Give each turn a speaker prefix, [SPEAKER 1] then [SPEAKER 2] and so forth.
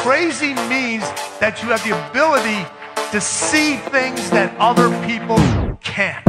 [SPEAKER 1] Crazy means that you have the ability to see things that other people can't.